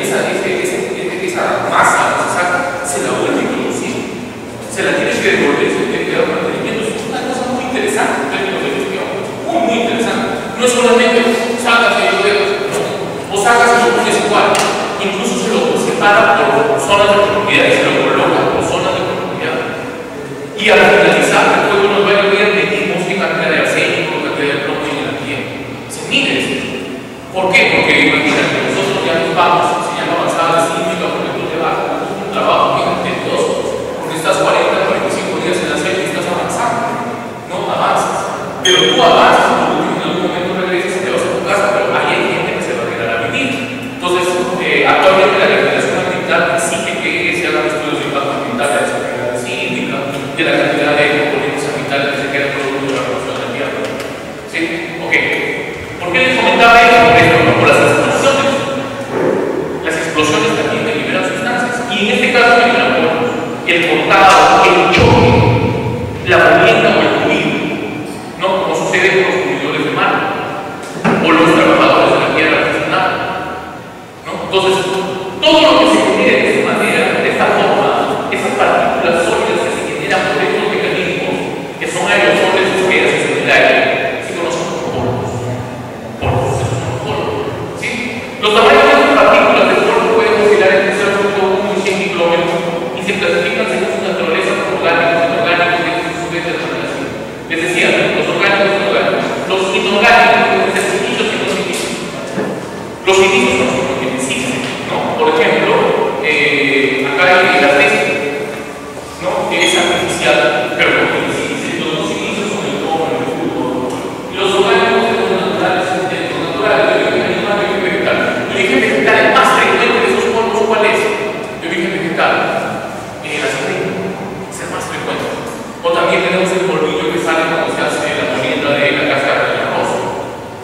masa que se saca, se la vuelve a introducir. Se la tiene que devolver, se tiene que dar mantenimiento. Es una cosa muy interesante en términos de gestión. Muy interesante. No es solamente sacas y lo dejas, no. O sacas y lo pones igual. Incluso se lo separa por zonas de profundidad y se lo coloca por zonas de profundidad. Y al finalizar, después de unos varios días, medimos qué cantidad de arsénico, qué cantidad de plomo hay en la tierra. Se mide eso. ¿Por qué? Porque imagínate, nosotros ya nos vamos, se llama avanzada de sísmica, porque tú te vas a un trabajo bien tedioso, porque estás 40, 45 días en la selva y estás avanzando. No avanzas. Pero tú avanzas, en algún momento regresas y te vas a tu casa, pero ahí hay gente que se va a quedar a vivir. Entonces, actualmente la legislación ambiental exige que se hagan estudios de impacto ambiental de esa actividad sísmica, de la cantidad de componentes ambientales que se quedan producto de la erosión de la tierra. ¿Sí? Ok. ¿Por qué les comentaba esto? Por las explosiones. Las explosiones también liberan sustancias. Y en este caso liberan polvos. El cortado, el choque, la molienda o el ruido, ¿no? Como sucede con los fundidores de mar o los trabajadores de la tierra artesanal, ¿no? Entonces, todo lo que se genera de esta manera, de esta forma, esas partículas sólidas que se generan por estos mecanismos, que son aerosoles que hacen en el aire, se conocen como polvos. Polvos, esos son polvos, ¿sí? Los tamaños de las partículas de polvo pueden oscilar entre 0.1 y 100 micrómetros y se clasifican según su naturaleza como orgánicos, inorgánicos y su determinación. Les decía, los orgánicos y inorgánicos. Los inorgánicos pueden ser finillos y no finillos. Los finillos son los que existen, ¿no? Por ejemplo, acá hay el asbesto, ¿no? Que es artificial, pero no existe. Los dos finillos son el plomo, el fútbol. Y los orgánicos son los naturales, sintéticos, naturales, de origen animal y origen vegetal. El origen vegetal, el más frecuente de esos polvos, ¿cuál es? De origen vegetal. La aceite es el más frecuente. O también tenemos el polvillo que sale cuando se hace la molienda de la cáscara del arroz.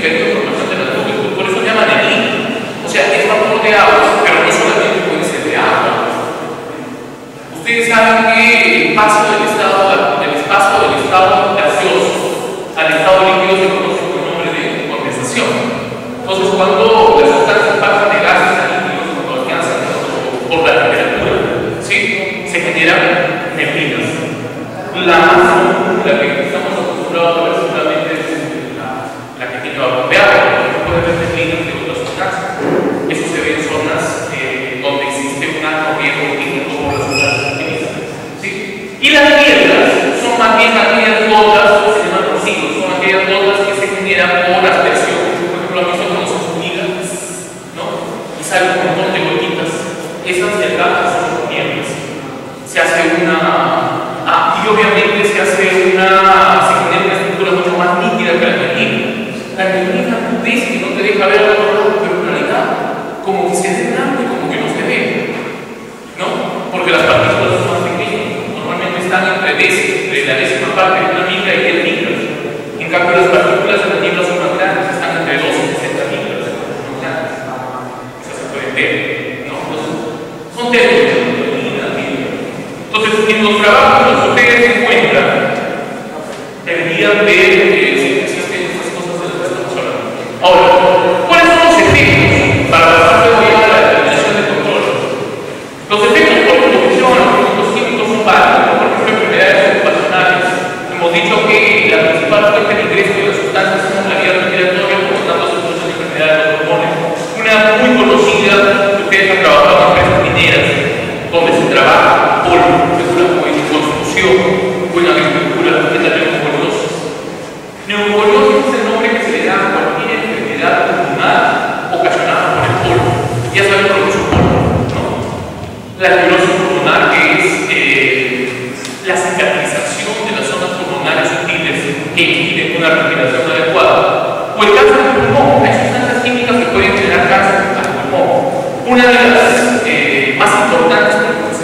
significativa información de la nube, por eso llaman el link. O sea, es vapor de agua, pero no solamente puede ser de agua. Ustedes saben que el paso del estado gaseoso al estado líquido se conoce con el nombre de condensación. Entonces, cuando las sustancias pasan de gases a líquidos, cuando alcanzan por la temperatura, ¿sí?, se generan neblinas. La más común, la que estamos acostumbrados a ver solamente es la que tiene vapor de agua, porque puede haber neblinas de otras sustancias. Eso se ve en zonas donde existe un alto riesgo químico por las sustancias químicas, ¿sí? Y las piedras son más bien aquellas gotas, se llaman residuos, son aquellas gotas que se generan por aspersión. Por ejemplo, a mí se conoce su miga, ¿no? Y sale un montón de gotitas. Esas de acá son nieblas. Se hace y obviamente se genera una estructura mucho más nítida que la neblina. La neblina tú ves que no te deja ver otro lado, pero en realidad como que se ve grande, como que no se ve, ¿no? Porque las partículas son más pequeñas, normalmente están entre la décima parte de una micra y 10 micras. En cambio, las partículas de la niebla son más grandes, están entre 12 y 60 micras, más grandes. Eso se puede ver, ¿no? Entonces, son términos de neblina. Entonces, en los trabajos que ustedes encuentran, deberían ver si existen estas cosas de las que estamos hablando. Ahora, ¿cuáles son los efectos para pasar luego ya a la determinación de control? Los efectos por composición, los productos químicos son varios, por ejemplo, enfermedades ocupacionales. Hemos dicho que la principal fuente de ingreso de las sustancias son la vía respiratoria, por lo tanto se producen enfermedades de los pulmones. Una muy conocida que ustedes han trabajado en empresas mineras, donde se trabaja polvo, en construcción o en agricultura, es la neumocoliosis. Neumocoliosis es el nombre que se le da a cualquier enfermedad pulmonar ocasionada por el polvo. Ya saben lo que es un polvo, ¿no? La esclerosis pulmonar, que es la cicatrización de las zonas pulmonares sutiles que impiden una respiración adecuada. O el cáncer de pulmón. Hay sustancias químicas que pueden generar cáncer al pulmón. Una de las más importantes es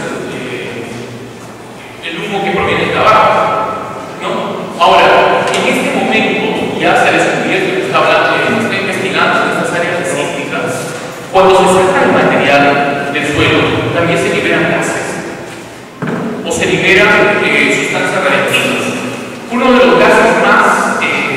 el humo que proviene del tabaco, ¿no? Ahora, en este momento ya se ha descubierto, se está investigando en estas áreas sísmicas. Cuando se saca el material del suelo, también se liberan gases o se liberan sustancias radiactivas. Uno de los gases más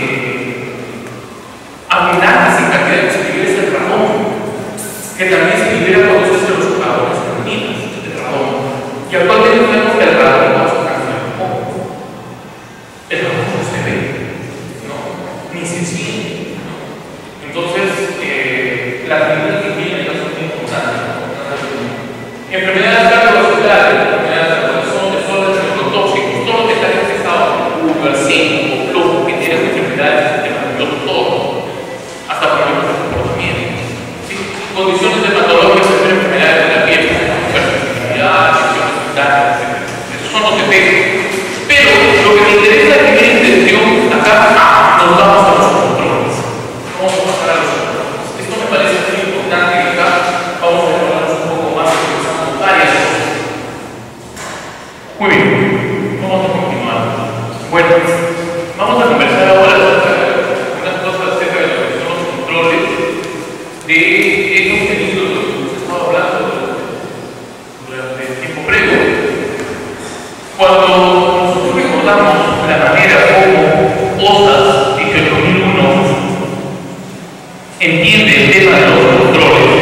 abundantes en cantidad que se libera es el radón, que también se libera cuando se hacen los jugadores con minas de radón. Y actualmente tenemos que el radón causa cáncer de pulmón. El radón no se ve, ¿no? Ni se siente, ¿no? Entonces, las medidas que tienen son muy importantes. Enfermedades cardiovasculares, enfermedades del corazón, desórdenes neurotóxicos, todo lo que está infectado por arsénico o plomo, que tiene enfermedades del sistema nervioso, todo, hasta problemas de comportamiento, ¿sí? Condiciones dermatológicas, enfermedades de la piel, fertilidad, lesiones cutáneas, etc. Esos son los efectos. Pero lo que me interesa es que mi intención acá nos vamos a los controles. Vamos a pasar a los controles. Esto me parece muy importante que acá vamos a hablarnos un poco más de varias cosas. Muy bien, vamos a continuar. Bueno, vamos a conversar ahora unas cosas acerca de lo que son los controles de estos tenidos de los que hemos estado hablando durante el tiempo previo. Cuando nosotros recordamos la manera como OSAS 18001 entiende el tema de los controles,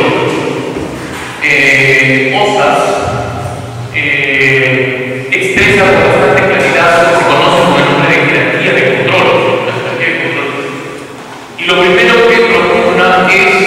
OSAS expresa con bastante claridad lo que se conoce como el nombre de jerarquía de control. Y lo primero que propone es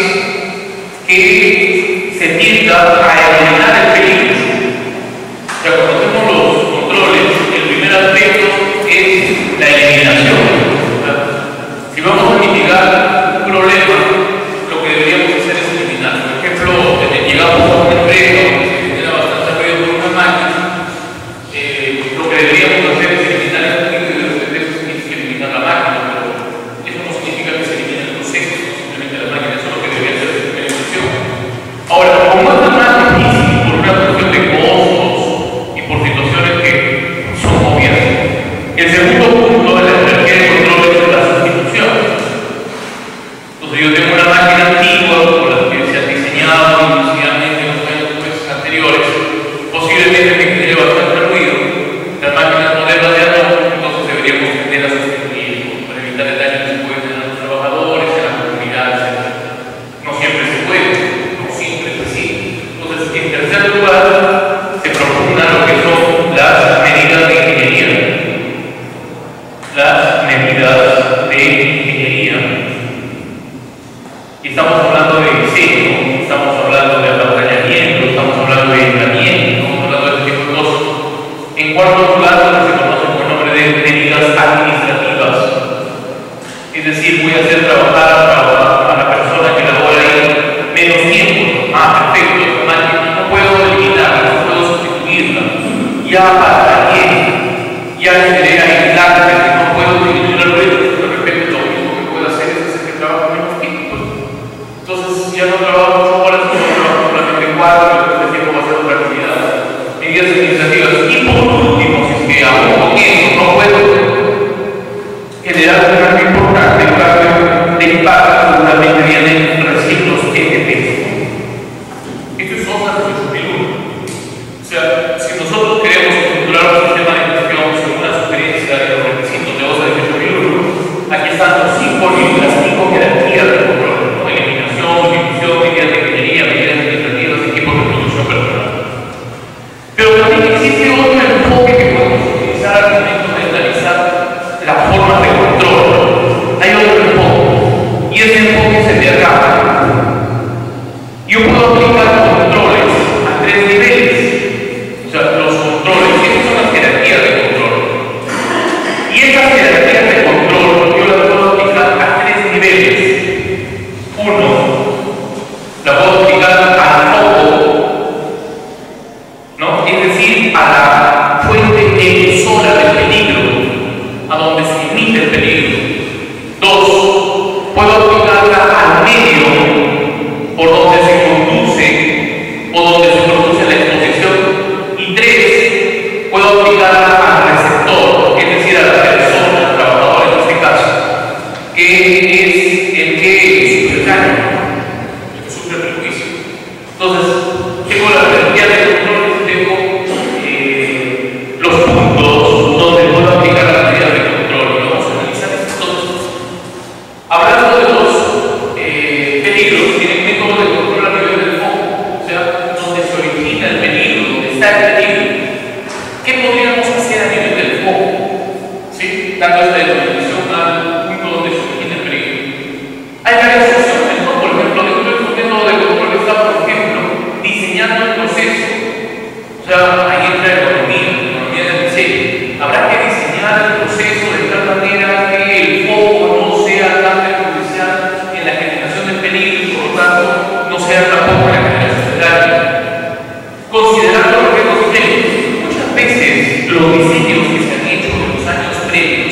que se tienda a eliminar el peligro. Ya conocemos los controles, el primer aspecto es la eliminación. Si vamos a mitigar un problema, lo que deberíamos hacer es eliminar. Por ejemplo, llegamos a una empresa donde se genera bastante ruido por una máquina, lo que deberíamos hacer es eliminar el ruido y de repente es que eliminar la máquina, pero eso no significa que se elimine el proceso, simplemente la máquina, eso es lo que debería ser la primera intención. Ahora, como es más difícil por una cuestión de costos y por situaciones que son obvias, el segundo punto de la jerarquía de control es la sustitución. decir, voy a hacer trabajar a la persona que labora ahí menos tiempo. Ah, perfecto, la máquina no puedo eliminarla, no puedo sustituirla. Ya para bien, ya generé aislantes que no puedo disminuir el ruido. De repente lo único que puedo hacer es hacer que trabaje menos tiempo. Entonces ya no trabajo 8 horas, sino trabajo solamente 4, después de tiempo va a ser otra actividad. Medidas administrativas. Y por último, si es que aún con eso no puedo generar un cambio importante, un cambio de impacto, seguramente vienen recién los ETPs. Esto es OSA 18001. O sea, si nosotros queremos estructurar un sistema de gestión según la sugerencia de los requisitos de OSA 18001, aquí están las 5 jerarquías de control, ¿no? Eliminación, sustitución, medidas de ingeniería, medidas administrativas, equipos de producción personal. Pero también existe otro enfoque que podemos utilizar al momento de analizar las formas de control. Hay otro enfoque, y ese enfoque es el diagrama. Yo puedo aplicar controles a 3 niveles. O sea, los controles, esas son las jerarquías de control. Y esas jerarquías de control yo las puedo aplicar a 3 niveles. Uno, la puedo aplicar al foco, ¿no? Es decir, a la fuente emisora del peligro, a donde se emite el peligro. 2, puedo aplicarla al medio, por donde se conduce o donde se produce la exposición. Y 3, puedo aplicarla al receptor, es decir, a la persona, al trabajador en este caso, que es el que sufre el daño, el que sufre el perjuicio. Entonces, tengo la jerarquía de control, tengo los puntos donde puedo aplicar las medidas de control, y vamos a analizar esto. Hablando de los peligros, tienen métodos de control a nivel del foco, o sea, donde se origina el peligro, donde está el peligro. ¿Qué podríamos hacer a nivel del foco? ¿Sí? Dando esta determinación al punto donde se origina el peligro. Hay varias opciones, ¿no? Por ejemplo, dentro de su método de control está, por ejemplo, diseñando el proceso. O sea, ahí entra economía del diseño. Habrá que diseñar el proceso de tal manera que el foco no sea tan perjudicial en la generación del peligro y por lo tanto no sea tampoco la generación del daño. Considerando los riesgos sistémicos, muchas veces los diseños que se han hecho en los años previos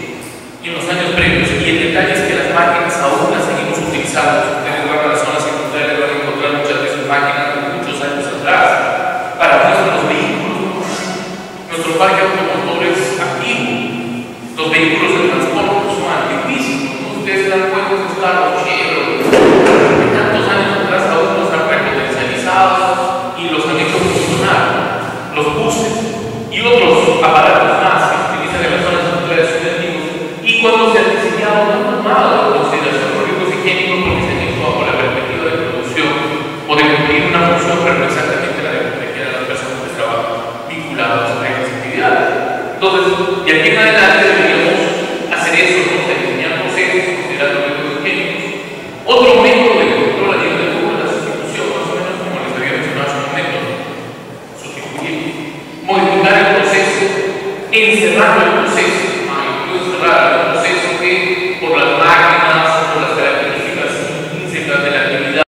y el detalle es que las máquinas aún las seguimos utilizando. Si ustedes van a las zonas industriales van a encontrar muchas veces máquinas de muchos años atrás. Para nuestros vehículos, nuestro parque automotor es activo. Los vehículos de transporte son antiguísimos, ¿no? Ustedes se dan cuenta de los carros